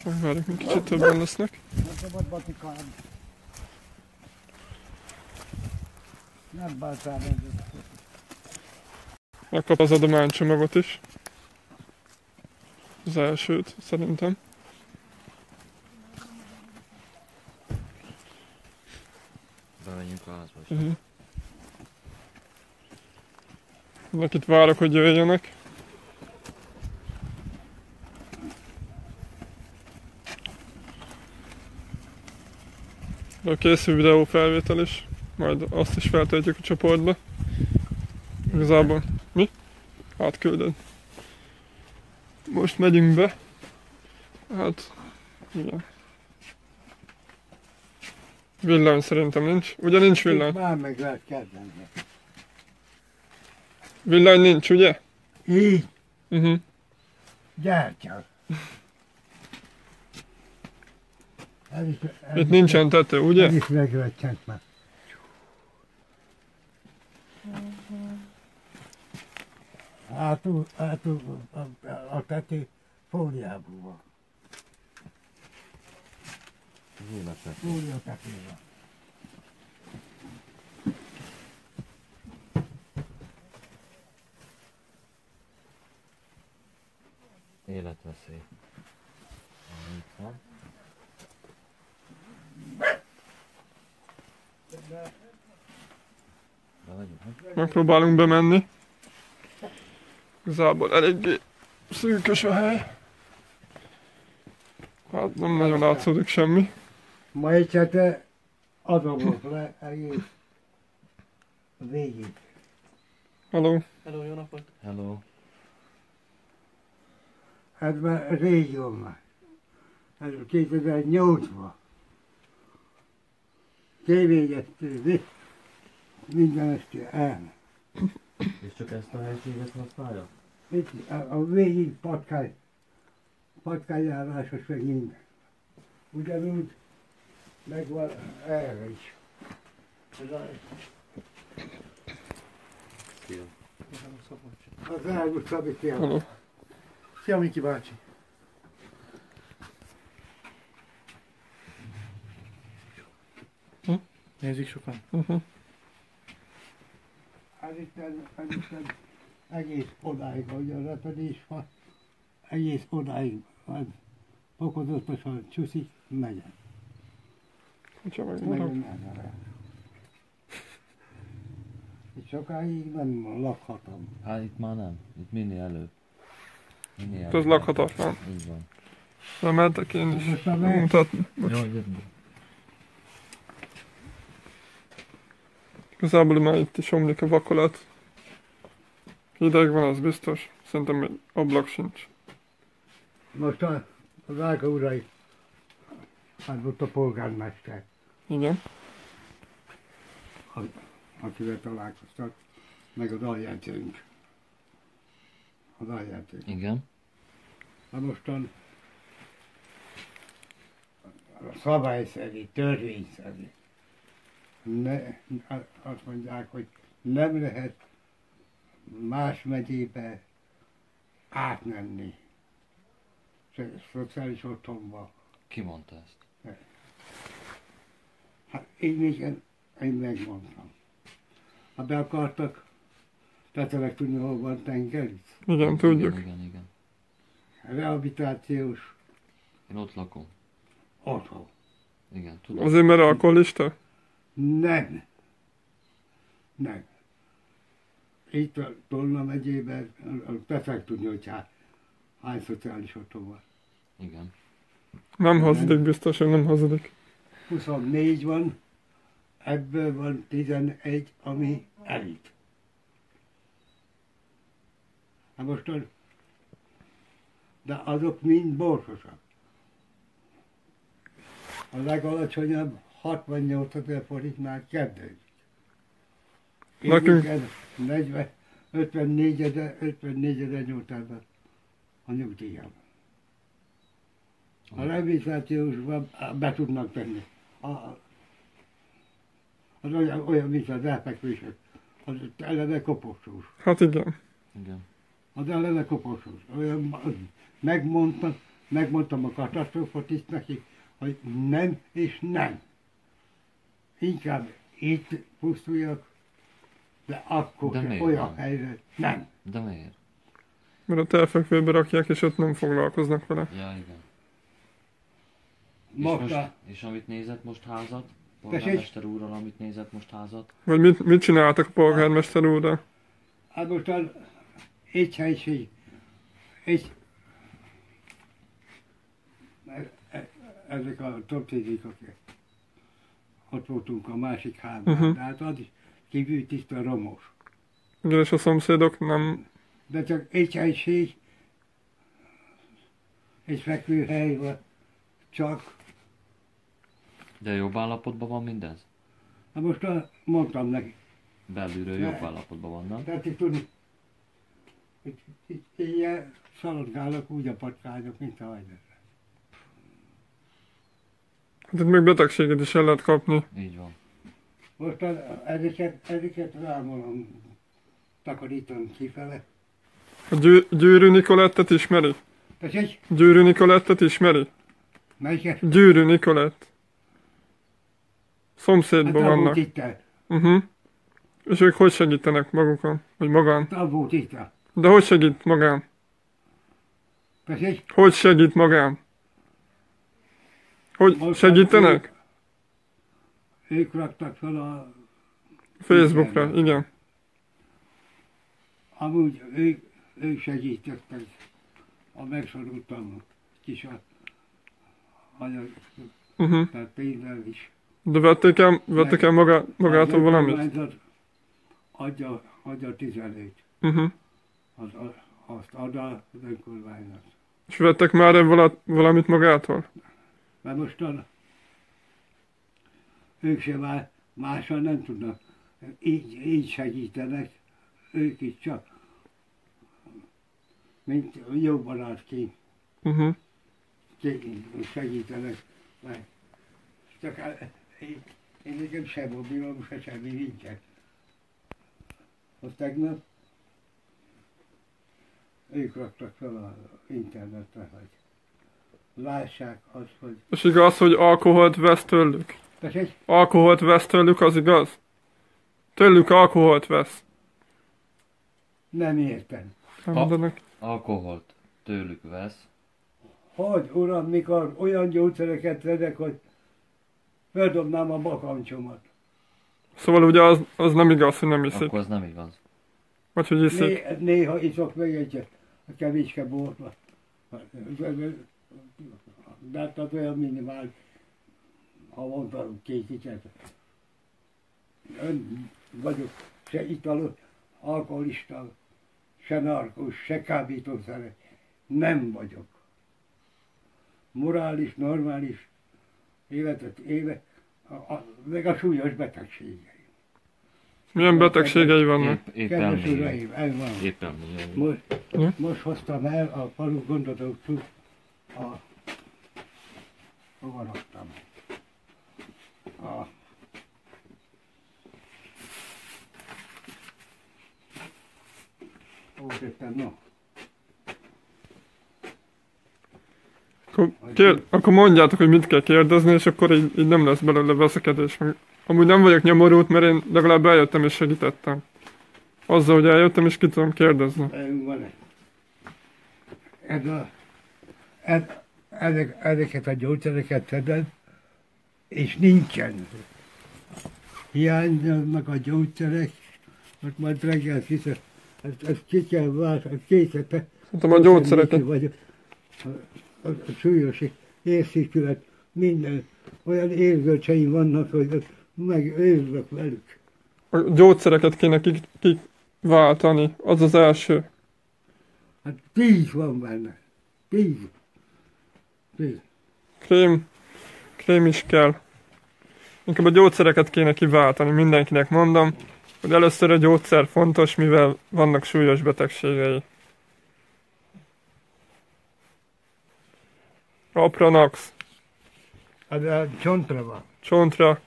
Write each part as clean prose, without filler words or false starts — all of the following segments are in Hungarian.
Várjuk, még kicsit többen lesznek. Nem bántál. Megkap az adománycsomagot is. Az elsőt, szerintem. Bemenjünk a házba. Akit várok, hogy jöjjenek. De készül videófelvétel is. Majd azt is feltöltjük a csoportba. Igazából mi? Átküldöd. Most megyünk be. Hát, igen. Villany szerintem nincs. Ugye nincs villany? Már meg lehet kezdeni. Villany nincs, ugye? Így, Uh-huh. gyertya. Itt nincsen tető, ugye? Ez is megrecsent már. Hátul a tető fóliából van. Fólia tető van. Életveszély. Itt van. De vagyunk. Megpróbálunk bemenni. Igazából eléggé szűkös a hely. Hát nem nagyon látszódik semmi. Ma egy hete adomok le egész végig. Hello. Hello, jó napot! Hello. Ez már régió már. Ez 2008-ban. Tévégyeztő, minden este el. És csak ezt a helységet használja? Itt a végig patkányjárásos meg minden. Ugyanúgy megvan erre is. Ez Szia. az elmúlt Szabi Szia. Hello. Szia, Miki bácsi! Nézik sokan? Uh-huh. Ez itt egész odáig, ahogy a repedés van, egész odáig van. Fokozatosan csúszik, megy. Hogyha Megy, megmarad. megy. Itt sokáig nem lakhatom. Hát itt már nem. Itt minél előbb. Minél Ez előbb. lakhatatlan. Így van. Lementek én is Most már meg- mutatni. Jó, gyerünk. Igazából már itt is omlik a vakolat. Hideg van, az biztos. Szerintem egy ablak sincs. Most a Ráka urai, hát volt a polgármester, Igen. akivel találkoztak, meg az aljegyzőnk. Az aljegyzőnk. Igen. Na mostan szabályszerű, törvényszerű. Azt mondják, hogy nem lehet más megyébe átmenni. Szociális otthonba. Ki mondta ezt? Hát én megmondtam. Ha be akartak, tettelek tudni, hol van tengerit. Igen, tudjuk. Igen. Rehabilitációs Én ott lakom. otthon. Igen, tudom. Azért mert alkoholista? Nem. Nem. Itt a Tolna megyében, tettek tudni, hogy hány szociális otthon van. Igen. Nem hazudik, biztos, hogy nem hazudik. 24 van, ebből van 11, ami elit. Hát most de azok mind borsosak. A legalacsonyabb 68 000 forintnál kezdődik. Nekünk- 54.800 a nyugdíjam. A rehabilitációsban be tudnak tenni. Az olyan, mint az elfekvések. Az eleve koporsós. Hát igen. Igen. Az eleve koporsós. Olyan megmondtam, megmondtam a katasztrófatiszt neki, hogy nem és nem. Inkább itt pusztuljak, de akkor De se miért olyan nem? helyzet nem. De miért? Mert a telfekvőbe rakják, és ott nem foglalkoznak vele. Ja, igen. Most a, És amit nézett most házat? Tessék? Polgármester úrral, amit nézett most házat? Vagy mit csináltak a polgármester úrral? hát most egy helység, ezek a toptézékok, ott voltunk a másik házban, de hát az is kívül tiszta romos. Igen, és a szomszédok nem... De csak egy helység, egy fekvőhely van, csak. De jobb állapotban van mindez? Hát most mondtam neki, Belülről jobb állapotban vannak. tehát itt tudni, hogy ilyen szaladgálok, úgy a patkányok, mint a hajnal. Hát itt még betegséget is el lehet kapni. Így van. Most ezeket rámolom, takarítom kifele. A Győrű Nikolettet ismeri? Tessék, Győrű Nikolettet ismeri? melyiket? Győrű Nikolett. Szomszédban Hát vannak. itt el. És ők hogy segítenek magukon? Vagy magán? Abból itt el. De hogy segít magán? Tessék, Hogy segít magán? Hogy Most segítenek? ők raktak fel a... Facebookra, igen. Amúgy ők segítettek, a megszorultam kis anyag, tehát pénzzel is. De vették el magától valamit? Önkormányzat adja 15. Azt ad az önkormányzat. És vettek már valamit magától? Mert mostan ők sem mással nem tudnak. Így segítenek, ők is csak, mint jó barátként segítenek. Mert csak én nekem sem mobilom, se semmi nincsen. Az tegnap ők raktak fel az internetre, hogy lássák azt, hogy... És igaz, hogy alkoholt vesz tőlük? Tessék? Alkoholt vesz tőlük, az igaz? Tőlük alkoholt vesz. Nem értem. Nem mondanak. Alkoholt tőlük vesz. Hogy, uram, mikor olyan gyógyszereket vedek, hogy feldobnám a bakancsomat. Szóval ugye az nem igaz, hogy nem iszik. Akkor az nem igaz. Vagy hogy iszik. Néha iszok meg egyet, a kevéske borba. De hát az olyan minimál, havonta készített. Ön vagyok, se italos, alkoholista, se narkós, se kábítószer. Nem vagyok. Morális, normális, életet éve, meg a súlyos betegségei. Milyen betegségei vannak? Épp Kedves elmélyül. uraim, ez van. Épp elmélyül. Most hoztam el a falu gondolatot, hova raktam? Hol tettem, no? Akkor mondjátok, hogy mit kell kérdezni, és akkor így nem lesz belőle veszekedés. Amúgy nem vagyok nyomorult, mert én legalább eljöttem és segítettem. Azzal, hogy eljöttem és ki tudom kérdezni. Ezeket a gyógyszereket szedem, és nincsen. Hiányoznak a gyógyszerek, most majd reggel hiszem, ezt ki kell váltani, készíteni. Szerintem a gyógyszereket. A súlyos érszékület, minden olyan érzőtseim vannak, hogy megőrzök velük. A gyógyszereket kéne kiváltani, az az első. Hát 10 van benne. 10. Krém is kell. Inkább a gyógyszereket kéne kiváltani, mindenkinek mondom, hogy először a gyógyszer fontos, mivel vannak súlyos betegségei. Apranax. Hát a csontra van. Csontra.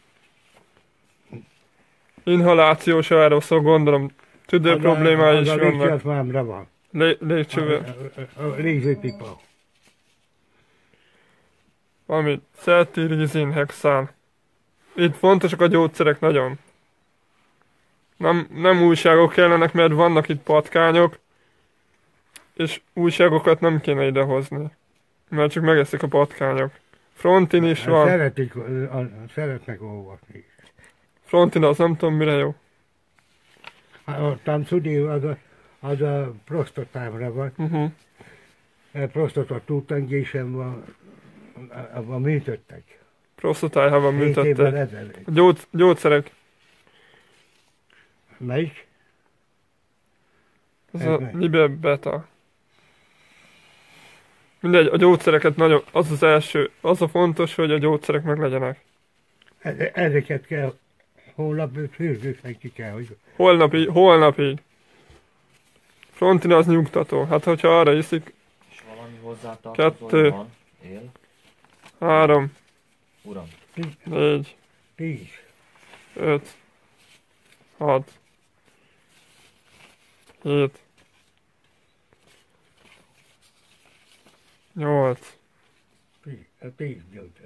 Inhalációs aeroszol, gondolom, tüdő problémái is vannak. A van. Légcsővel. A légzőpipa. valami cetirizin hexán. Itt fontosak a gyógyszerek nagyon. Nem újságok kellenek, mert vannak itt patkányok, és újságokat nem kéne idehozni, mert csak megeszik a patkányok. Frontin is van. Szeretnek olvasni. Frontin az nem tudom mire jó. Ottan Cudi az a prostatámra van. Prostata túltengésem van, abban műtöttek. Prostatájában 7 évvel műtöttek. ezelőtt. Gyógyszerek. Melyik? Ez a Libebeta. Mindegy, a gyógyszereket nagyon, az első, az a fontos, hogy a gyógyszerek meg legyenek. Ezeket kell holnap sürgősen ki kell, hogy... Holnapig. Frontin az nyugtató. Hát, hogyha arra iszik, És valami hozzátartozó 2, van? Él? 3, Uram. 4, 10. 5, 6, 7, 8, 10 gyógyszer.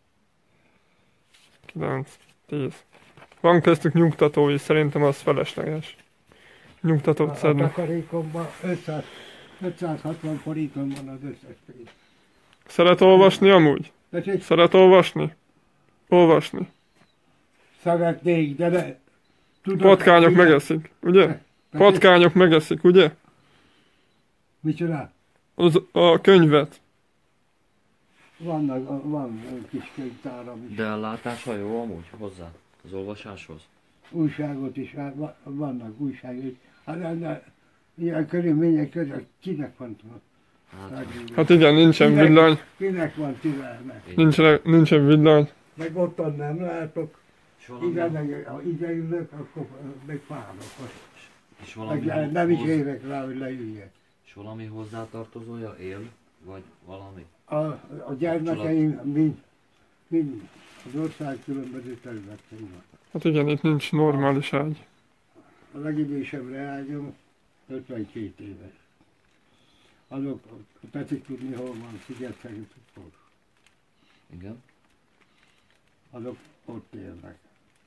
9, 10. Van köztük nyugtató is, szerintem az felesleges. Nyugtatót A szedni. takarékomban 560 forinton van az összes pénz. Szeret olvasni amúgy? Tessék, Szeret olvasni? Olvasni. szeretnék, de ne... Tudod, Patkányok igen. megeszik, ugye? Tessék, Patkányok megeszik, ugye? Micsoda? A könyvet. Van kis könyvtáram is. De a látása jó amúgy hozzá? Az olvasáshoz? Újságot is, vannak újságok. Ilyen körülmények között kinek van Hát igen, nincsen villany. Kinek van türelme? Nincsen villany. Meg ottan nem látok. És valami, Ha ide ülök, akkor meg fáradok. és valami, Nem is érek rá, hogy leüljek. és valami hozzátartozója él? Vagy valami? A gyermekeim mind az ország különböző területein van. Hát igen, itt nincs normális ágy. A legidősebb leányom 52 éves. Azok tetszik tudni, hol van Sziget-Szeged Tudor. Igen. Azok ott élnek.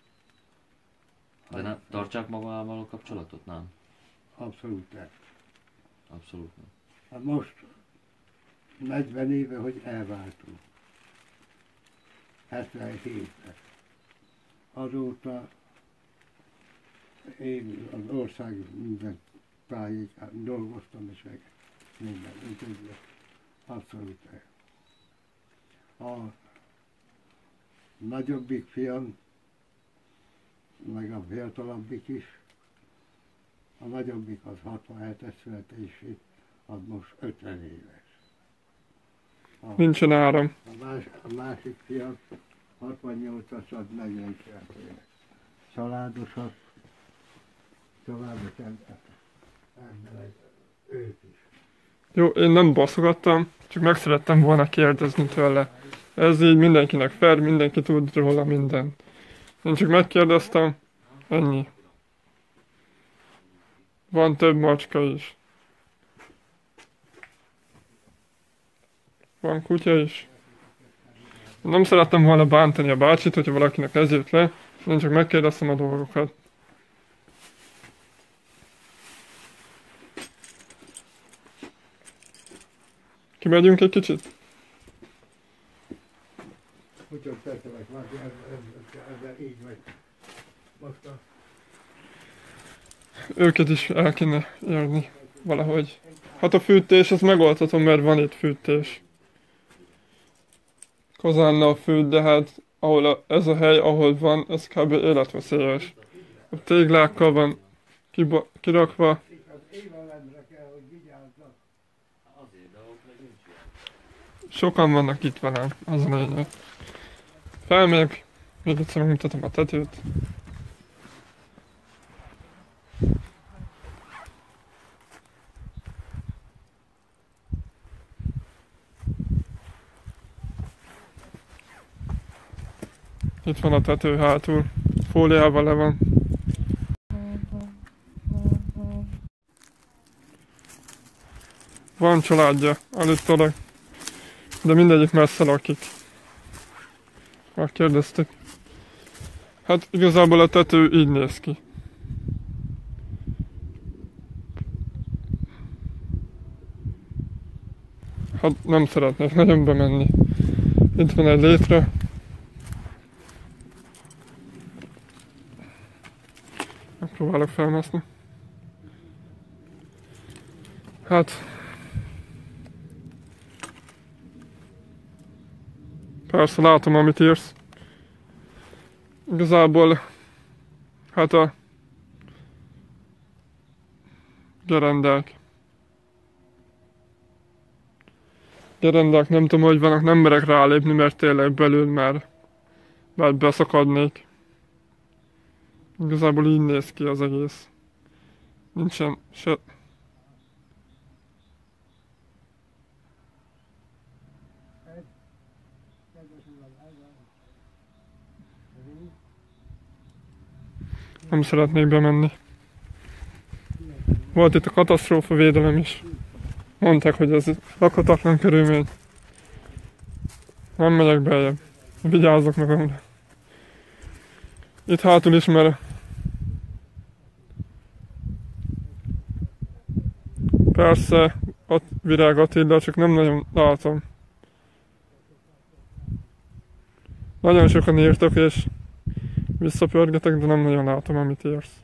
De nem tartsák magával a kapcsolatot? Nem. Abszolút el. Abszolút nem. Hát most 40 éve, hogy elváltunk. 77-ben. Azóta én az ország minden tájékán dolgoztam, és meg minden. Úgyhogy abszolút el. A nagyobbik fiam, meg a fiatalabbik is, a nagyobbik az 67-es születésű, az most 50 éves. Nincsen áram. A másik fiam 68-as, az 49 éves. Családos emberek, ők is. Jó, én nem baszogattam, csak meg szerettem volna kérdezni tőle. Ez így mindenkinek fair, mindenki tud róla mindent. Én csak megkérdeztem, ennyi. Van több macska is. Van kutya is. Nem szerettem volna bántani a bácsit, hogyha valakinek ez jött le. Én csak megkérdeztem a dolgokat. Kimegyünk egy kicsit? Úgyhogy teszelek, ezzel így vagy. Most Őket is el kéne érni valahogy. Hát a fűtés, az megoldható, mert van itt fűtés. Kazánnal fűt, de hát ez a hely, ahol van, ez kb. Életveszélyes. A téglákkal van kirakva. az évelemre kell, hogy vigyázzak. Azért, de ott meg nincs ilyen. Sokan vannak itt velem, az a lényeg. Felmegyek, még egyszer megmutatom a tetőt. Itt van a tető hátul, fóliával le van. Van családja, állítólag, de mindegyik messze lakik. Megkérdezték. Hát igazából a tető így néz ki. Hát nem szeretnék nagyon bemenni. Itt van egy létre. Megpróbálok felmászni. Hát... Persze látom, amit írsz. Igazából... Hát a... Gerendák. Gerendák nem tudom, hogy vannak, nem merek rálépni, mert tényleg belül már beszakadnék. Igazából így néz ki az egész. Nincsen se... Nem szeretnék bemenni. Volt itt a katasztrófa védelem is. Mondták, hogy ez lakhatatlan körülmény. Nem megyek beljebb. Vigyázzok magamra. Itt hátul is, mert persze ott Virág Attila, csak nem nagyon látom. Nagyon sokan írtak és visszapörgetek, de nem nagyon látom, amit írsz.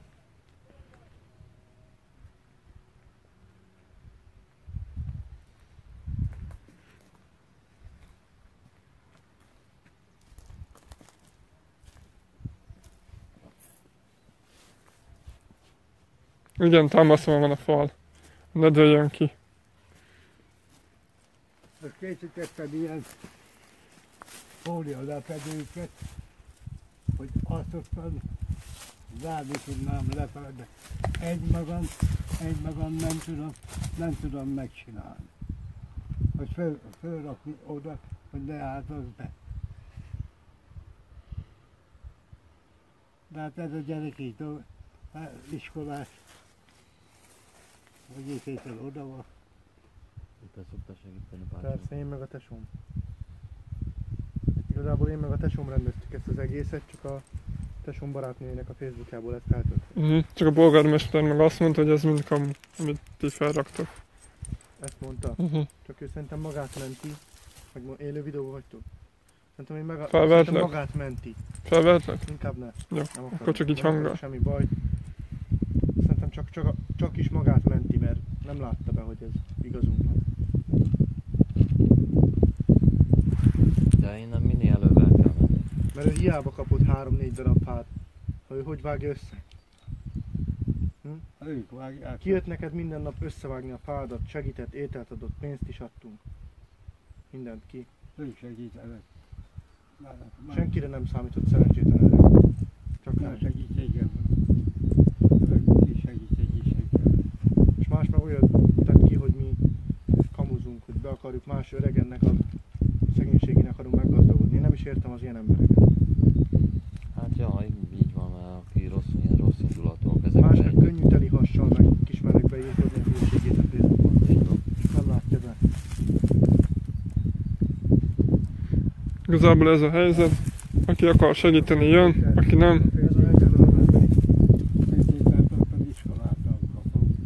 Igen, támasztva van a fal. Ne dőljön ki. Most készítettem ilyen fólialepedőket, hogy aztán zárni tudnám lefele, de egymagam nem tudom megcsinálni. Hogy fölrakni oda, hogy ne álltasz be. De hát ez a gyerek így, iskolás, hogy észétel oda van. Te szoktál segíteni bácsom? Persze, én meg a tesóm. Igazából én meg a tesóm rendeztük ezt az egészet, csak a tesóm barátnőjének a Facebookjából lett feltöltve. Csak a polgármester meg azt mondta, hogy ez mind kamu, amit ti felraktok. Ezt mondta. Csak ő szerintem magát menti. Vagy élő videóban vagytok? Szerintem, szerintem magát menti. Felvehetlek? Inkább ne. Jó, Nem akkor csak így hanggal. Semmi baj. Szerintem csak is magát menti, mert nem látta be, hogy ez igazunk van. De innen minél előbb el kell menni. Mert ő hiába kapott 3-4 darab fát. Ha ő hogy vágja össze? Ők vágják. Kijött neked minden nap összevágni a fádat, segített, ételt adott, pénzt is adtunk. Mindent ki. Ők segítenek. Senkire nem számított szerencsétlen erre. Csak Nem nem. segítségem. Ők is segítségek. És más meg olyat tett ki, hogy mi kamuzunk, hogy be akarjuk más öregennek a szegénységének akarunk meggazdagodni. Én nem is értem az ilyen embereket. Hát jaj, így van, mert aki ilyen rossz indulatúak ezek. Más meg könnyű teli hassal meg kismernek beírkodni a hülyeségét a Facebookon. Nem látja be. Igazából ez a helyzet. Aki akar segíteni jön, aki nem. Ez a helyzet pedig. Készített ott az iskolától kapom.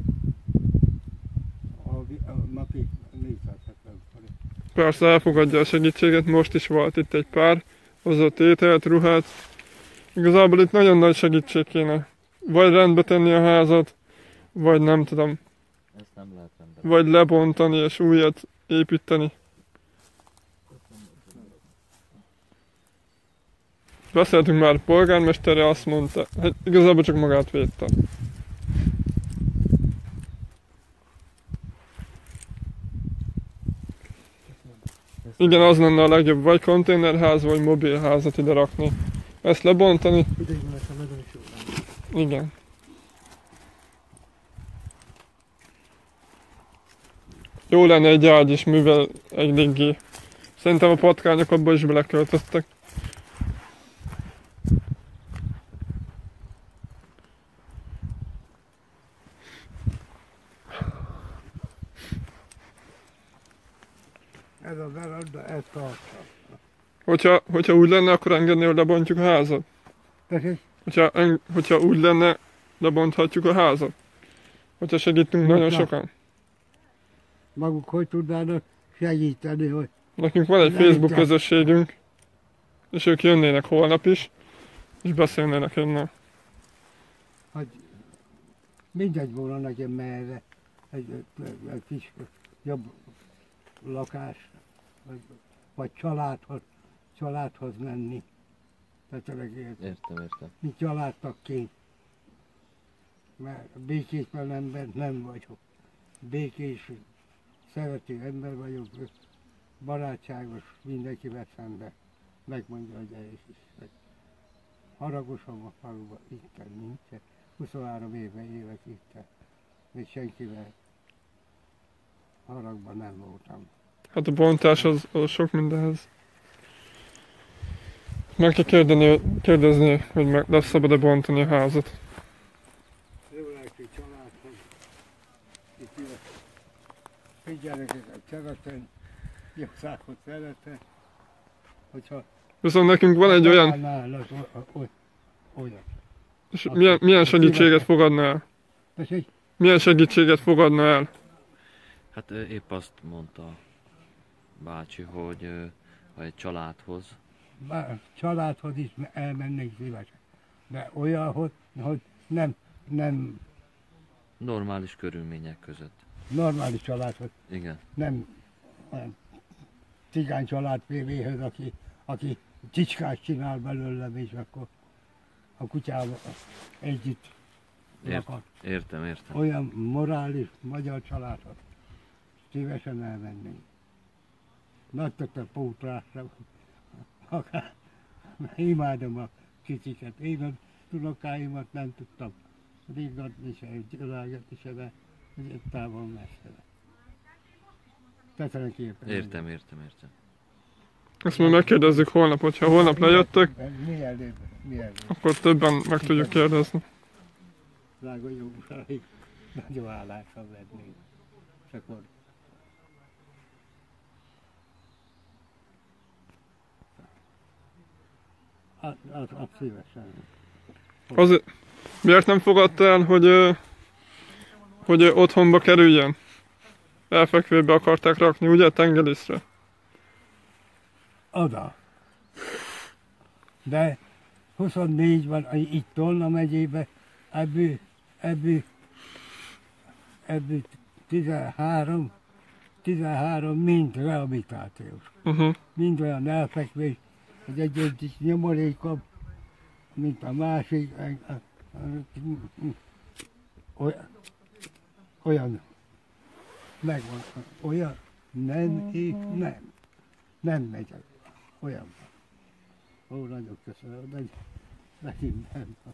A napi 470 forint. Persze elfogadja a segítséget, most is volt itt egy pár, hozott ételt, ruhát. Igazából itt nagyon nagy segítség kéne. Vagy rendbe tenni a házat, vagy nem tudom, Ezt nem lehet rendben. vagy lebontani és újat építeni. Beszéltünk már polgármesterre, azt mondta, hát igazából csak magát védte. Igen, az lenne a legjobb, vagy konténerház, vagy mobilházat ide rakni. Ezt lebontani, Ideiglenesen nagyon is jó lenne. igen. Jó lenne egy ágy is, mivel eléggé. Szerintem a patkányok abba is beleköltöztek. Ez a veranda, ez tartsa. Hogyha úgy lenne, akkor engedni, hogy lebontjuk a házat? Tessék? Hogyha úgy lenne, lebonthatjuk a házat? Hogyha segítünk nagyon Na. sokan? Maguk hogy tudnának segíteni, hogy Nekünk van egy Nem Facebook kell. közösségünk, és ők jönnének holnap is, és beszélnének önnel. mindegy volna nekem merre egy kis jobb lakás, vagy családhoz menni. Értem. Mint családtagként. Mert békétlen ember nem vagyok. Békés, szerető ember vagyok, barátságos, mindenkivel szemben. Megmondja a gyerek is, hogy haragosan a faluban, itten nincsen. 23 éve élek itten, még senkivel haragban nem voltam. Hát a bontás az sok mindenhez. Meg kell kérdezni, hogy lesz szabad-e bontani a házat. Jó lelkű családhoz, itt figyelnek a keleten, jószágot szeretne, hogyha Viszont nekünk van egy olyan, olyan. és milyen segítséget fogadna el? Tessék? Milyen segítséget fogadna el? Hát épp azt mondta bácsi, hogy ha egy családhoz, Családhoz is elmennék szívesen. De olyan, hogy nem normális körülmények között. normális családhoz, Igen. nem olyan cigány család PV-höz, aki csicskát csinál belőlem, és akkor a kutyával együtt lakott. Értem. Olyan morális magyar családhoz szívesen elmennénk. Nagy a pótlásra, akár imádom a kicsiket. Én a unokáimat nem tudtam ringatni se, ölelgetni se, de egy távol messzere. Köszönöm szépen. Értem. Ezt majd megkérdezzük holnap, hogyha holnap lejöttek, Mielőbb. akkor többen meg tudjuk kérdezni. Drága jó uráim, nagyon hálásan vennék. És akkor az szívesen. Azért, miért nem fogadta el, hogy otthonba kerüljen? Elfekvőbe akarták rakni, ugye, tengerészre? Oda. De 24 van itt Tolna megyében, ebből 13 mind rehabilitációs. Mind olyan elfekvés, hogy egy nyomorékabb, mint a másik, olyan megvan, olyan nem és nem megyek, olyan van. Ó, nagyon köszönöm, de nekünk nem van.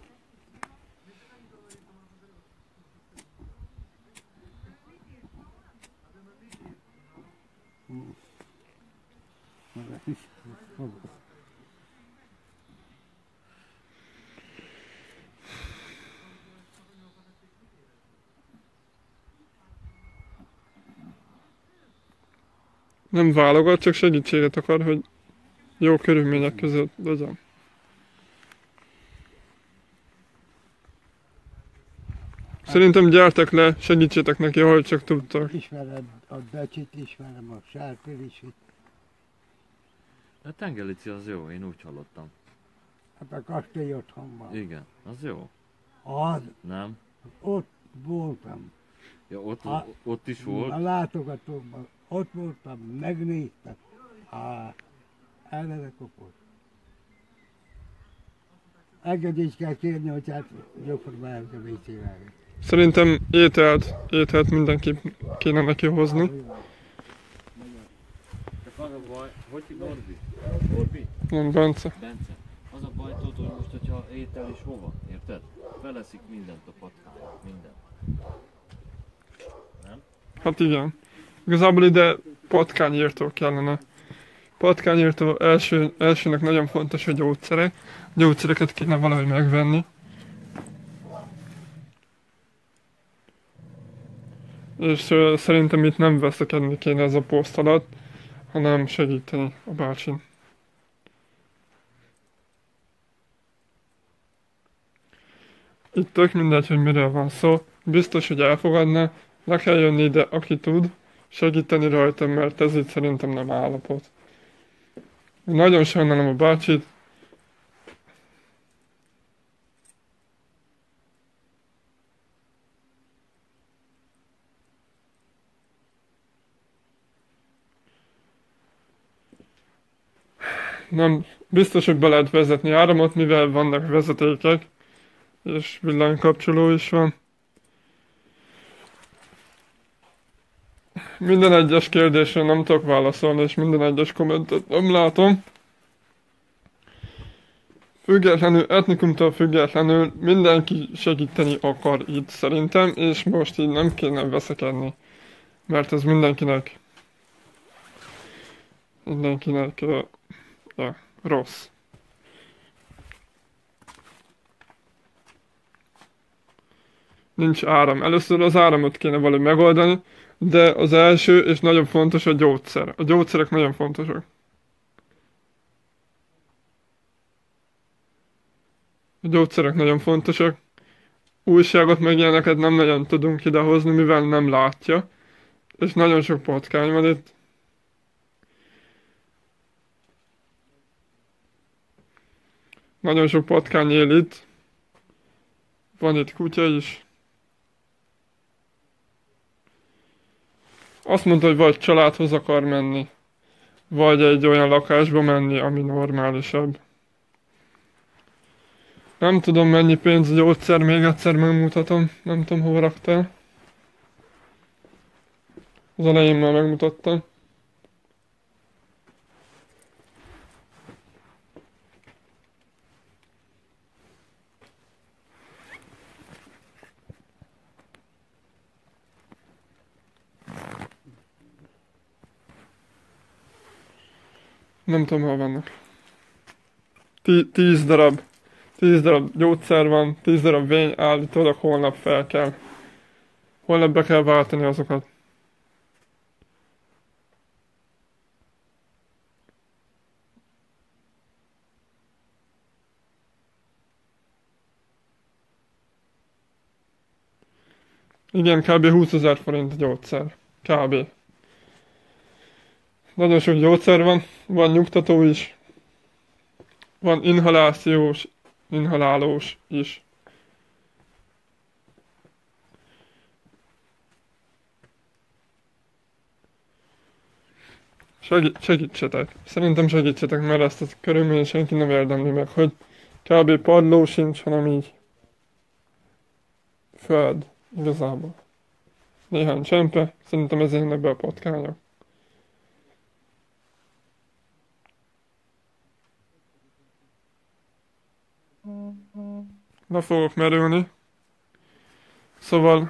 Nem válogat, csak segítséget akar, hogy jó körülmények között legyen. Szerintem gyertek le, segítsétek neki, ahogy csak tudtak. Ismerem a Becsit, ismerem a Sárpilisit, A Tengelici az jó, én úgy hallottam. hát a kastély otthon van. Igen, az jó. Az, Nem? ott voltam. Ja, A- ott is A volt. látogatókban, ott voltam, megnéztem. Eleve kopott. Engedélyt kell kérni, hogy hát jóformán a WC-vel. Szerintem ételt mindenképp kéne neki hozni. Csak az a baj, hogy Norbi? Norbi? Nem, Bence. Bence. Az a baj, tudod, hogy most, hogyha étel is hova, érted? Feleszik mindent a patkány, mindent. Nem? Hát igen. Igazából ide patkányírtó kellene. Patkányírtó elsőnek nagyon fontos a gyógyszerek. A gyógyszereket kéne valahogy megvenni. És szerintem itt nem veszekedni kéne ez a poszt alatt, hanem segíteni a bácsin. itt tök mindegy, hogy miről van szó, biztos, hogy elfogadná, le kell jönni ide, aki tud, segíteni rajta, mert ez itt szerintem nem állapot. Nagyon sajnálom a bácsit. Nem, biztos, hogy be lehet vezetni áramot, mivel vannak vezetékek, és villanykapcsoló is van. Minden egyes kérdésre nem tudok válaszolni, és minden egyes kommentet nem látom. Függetlenül, etnikumtól függetlenül mindenki segíteni akar itt szerintem, és most így nem kéne veszekedni. Mert ez mindenkinek rossz. Nincs áram. Először az áramot kéne valahogy megoldani, de az első és nagyon fontos a gyógyszer. A gyógyszerek nagyon fontosak. A gyógyszerek nagyon fontosak. Újságot meg ilyeneket nem nagyon tudunk idehozni, mivel nem látja. És nagyon sok patkány van itt. Nagyon sok patkány él itt. Van itt kutya is. Azt mondta, hogy vagy családhoz akar menni, vagy egy olyan lakásba menni, ami normálisabb. Nem tudom mennyi pénz a gyógyszer, még egyszer megmutatom. Nem tudom hova raktál. Az elején már megmutattam. Nem tudom, hol vannak. 10 darab. 10 darab gyógyszer van, 10 darab vény állítólag holnap fel kell. Holnap be kell váltani azokat. Igen, kb. 20 000 forint a gyógyszer. Kb. Nagyon sok gyógyszer van nyugtató is. Van inhalálós is. Segítsetek. Szerintem segítsetek, mert ezt a körülmény senki nem érdemli meg, hogy kb. Padló sincs, hanem így föld igazából. Néhány csempe, szerintem ezért jönnek be a patkányok. Le fogok merülni. Szóval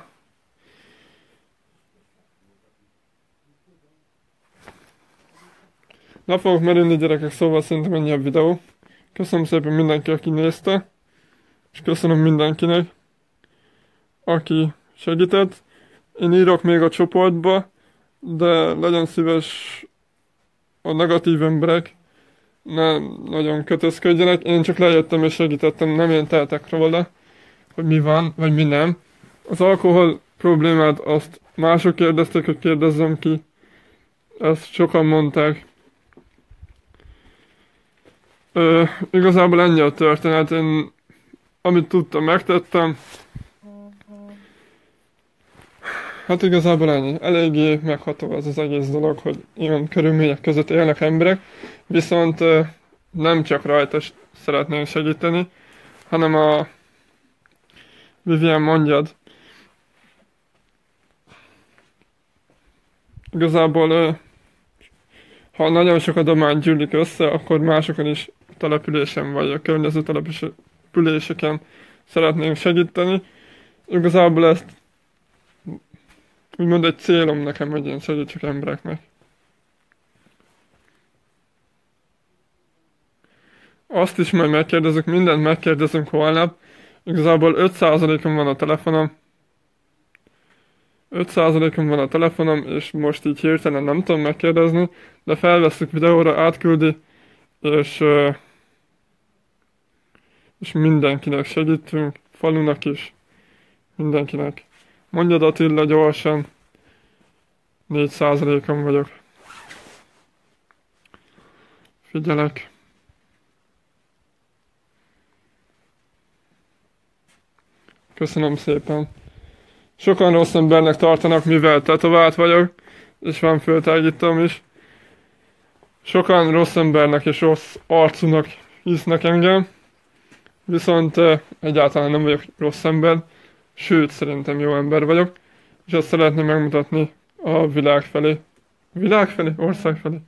le fogok merülni, gyerekek, szóval szerintem ennyi a videó. Köszönöm szépen mindenki, aki nézte. És köszönöm mindenkinek, aki segített. Én írok még a csoportba, de legyen szíves a negatív emberek ne nagyon kötözködjenek. Én csak lejöttem és segítettem, nem én tehetek róla, hogy mi van, vagy mi nem. Az alkohol problémát azt mások kérdezték, hogy kérdezzem ki. Ezt sokan mondták. Igazából ennyi a történet. Én amit tudtam, megtettem. Hát igazából ennyi. Eléggé megható az az egész dolog, hogy ilyen körülmények között élnek emberek, viszont nem csak rajta szeretnénk segíteni, hanem a Vivian, mondjad. Igazából ha nagyon sok adomány gyűlik össze, akkor másokon is településen vagy a környező településeken szeretnénk segíteni. Igazából ezt úgymond egy célom nekem, hogy én segítsek embereknek. Azt is majd megkérdezünk, mindent megkérdezünk holnap. Igazából 5%-on van a telefonom. 5%-on van a telefonom, és most így hirtelen nem tudom megkérdezni, de felvesszük videóra, átküldi, és mindenkinek segítünk. falunak is, mindenkinek. Mondjad Attila gyorsan, 4%-on vagyok. Figyelek. Köszönöm szépen. Sokan rossz embernek tartanak, mivel tetovált vagyok, és van föltágítom is. Sokan rossz embernek és rossz arcúnak hisznek engem, viszont egyáltalán nem vagyok rossz ember, sőt, szerintem jó ember vagyok, és azt szeretném megmutatni a világ felé. Világ felé? Ország felé?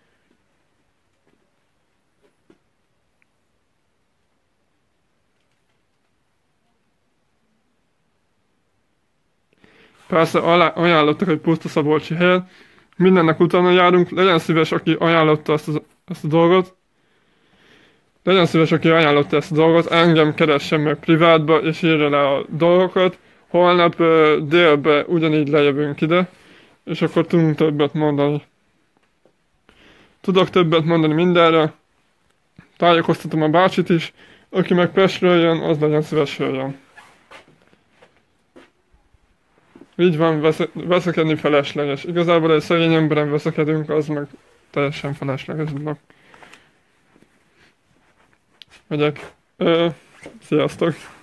Persze ajánlottak egy pusztaszabolcsi helyet, mindennek utána járunk, legyen szíves, aki ajánlotta ezt a dolgot. Legyen szíves, aki ajánlotta ezt a dolgot, engem keressen meg privátba, és írja le a dolgokat. Holnap délbe ugyanígy lejövünk ide, és akkor tudunk többet mondani. Tudok többet mondani mindenre, tájékoztatom a bácsit is, aki meg Pestről jön, az legyen szíves jöjjön. Így van, veszekedni felesleges. Igazából egy szegény emberen veszekedünk, az meg teljesen felesleges dolog. Megyek. Sziasztok!